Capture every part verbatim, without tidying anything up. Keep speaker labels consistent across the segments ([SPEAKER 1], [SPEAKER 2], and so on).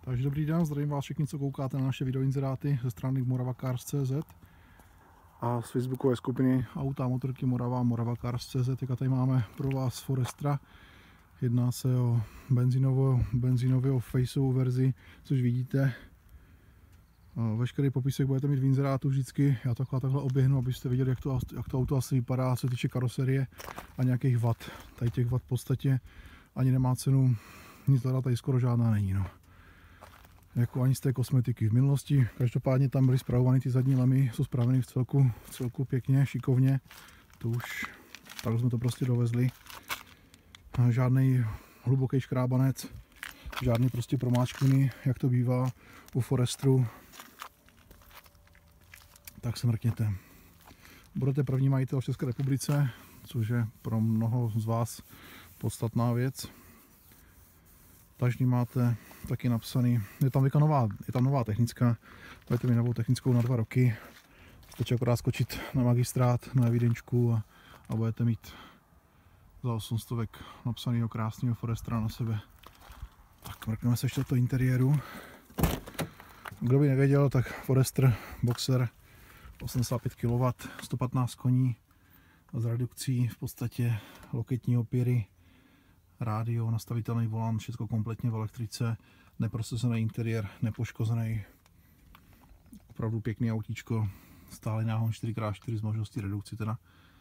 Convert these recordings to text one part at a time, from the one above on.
[SPEAKER 1] Takže dobrý den, zdravím vás všichni, co koukáte na naše videoinzeráty ze strany Morava Cars tečka cé zet a z facebookové skupiny Auta a motorky Morava, Morava Cars tečka cé zet. Teďka tady máme pro vás Forestera. Jedná se o benzínovou, benzínovou faceovou verzi, což vidíte. Veškerý popisek budete mít v inzerátu vždycky. Já takhle, takhle oběhnu, abyste viděli, jak to, jak to auto asi vypadá, co se týče karoserie a nějakých vat. Tady těch vat v podstatě ani nemá cenu, nic hledat tady skoro žádná není. No. Jako ani z té kosmetiky v minulosti. Každopádně tam byly zpravovány ty zadní lemy, jsou spraveny v celku, v celku pěkně, šikovně. To už, tak jsme to prostě dovezli. Žádný hluboký škrábanec, žádný prostě promáčkiny, jak to bývá u Foresteru. Tak se mrkněte. Budete první majitel v České republice, což je pro mnoho z vás podstatná věc. Tažný máte taky napsaný, je tam nová, je tam nová technická, budete mít novou technickou na dva roky. Stačí akorát skočit na magistrát, na evidenčku a, a budete mít za osm stovek napsaného krásného Forestera na sebe. Tak mrkneme se ještě do toho interiéru. Kdo by nevěděl, tak Forester Boxer osmdesát pět kilowattů, sto patnáct koní s redukcí v podstatě loketní opěry, rádio, nastavitelný volant, všechno kompletně v elektrice, neprosazený interiér, nepoškozený, opravdu pěkný autíčko, stálý náhon čtyři krát čtyři s možností redukci teda.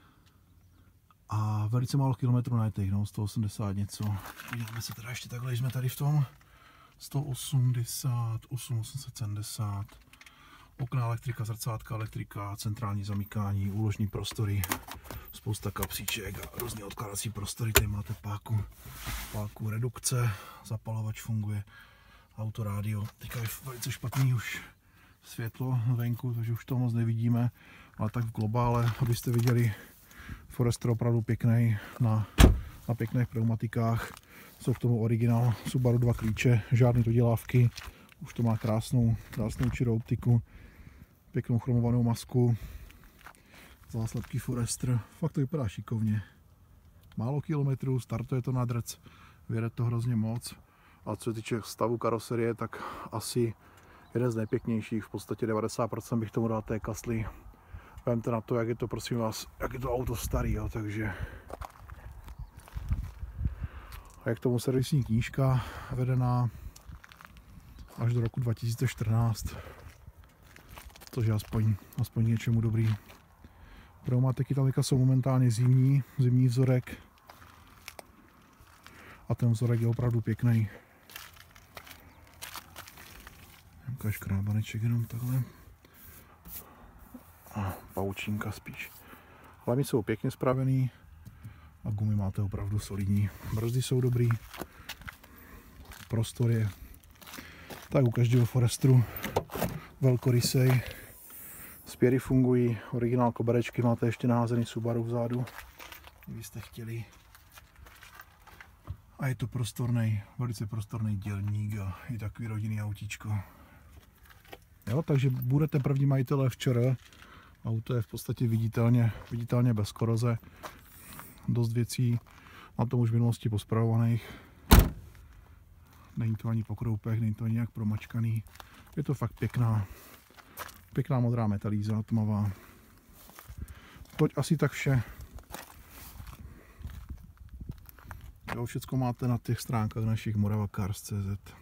[SPEAKER 1] A velice málo kilometrů najetých, no, sto osmdesát něco. Podíváme se teda ještě takhle, jsme tady v tom. sto osmdesát, osm, osm set sedmdesát. Okna elektrika, zrcátka elektrika, centrální zamykání, úložní prostory, spousta kapsíček a různé odkladací prostory. Tady máte páku, páku redukce, zapalovač funguje, autorádio. Teďka je velice špatný už světlo venku, takže už to moc nevidíme, ale tak v globále, abyste viděli, Forester opravdu pěkný na, na pěkných pneumatikách. Jsou k tomu originál Subaru dva klíče, žádné dodělávky, už to má krásnou, krásnou čirou optiku, pěknou chromovanou masku, záslepky Forester, fakt to vypadá šikovně. Málo kilometrů, startuje to na drc, vyjede to hrozně moc. A co se týče stavu karoserie, tak asi jeden z nejpěknějších, v podstatě devadesát procent bych tomu dal té kasly. Vemte na to, jak je to, prosím vás, jak je to auto starý, jo, takže. A jak tomu servisní knížka vedená až do roku dva tisíce čtrnáct, což je aspoň, aspoň něčemu dobrý. Pneumatiky tam jsou momentálně zimní, zimní vzorek a ten vzorek je opravdu pěkný. Nějaká škrábaneček jenom takhle. A paučínka spíš. Hlavně jsou pěkně spravený a gumy máte opravdu solidní. Brzdy jsou dobrý, prostor je tak u každého Foresteru velkorysej. Spěry fungují, originál koberečky, máte ještě naházený Subaru vzadu, kdybyste chtěli. A je to prostorný, velice prostorný dělník a i takový rodinný autíčko. Jo, takže budete první majitelé včera. Auto je v podstatě viditelně, viditelně bez koroze. Dost věcí na tom už v minulosti pospravovaných. Není to ani po kroupech, není to ani nějak promačkaný. Je to fakt pěkná, pěkná modrá metalíza, tmavá. Toť asi tak vše. Jo, všecko máte na těch stránkách našich Morava Cars tečka cé zet.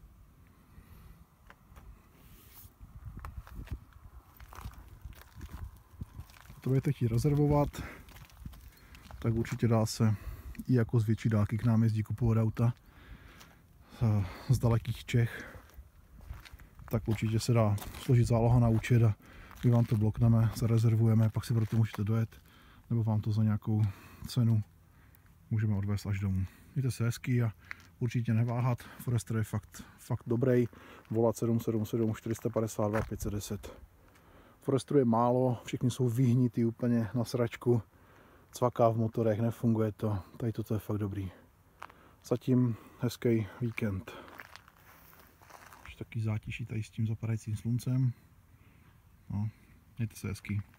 [SPEAKER 1] To budete chtít rezervovat, tak určitě dá se i jako z větší dálky k nám jezdí kupovat auta z dalekých Čech. Tak určitě se dá složit záloha na účet a my vám to blokneme, zarezervujeme, pak si proto můžete dojet, nebo vám to za nějakou cenu můžeme odvést až domů. Mějte se hezky a určitě neváhat, Forester je fakt, fakt dobrý, volat sedm sedm sedm čtyři pět dva pět set deset. Foresteru je málo, všichni jsou vyhnitý úplně na sračku, cvaká v motorech, nefunguje to, tady toto je fakt dobrý. Zatím hezký víkend. Už taky zátiší tady s tím zapadajícím sluncem. No, mějte se hezky.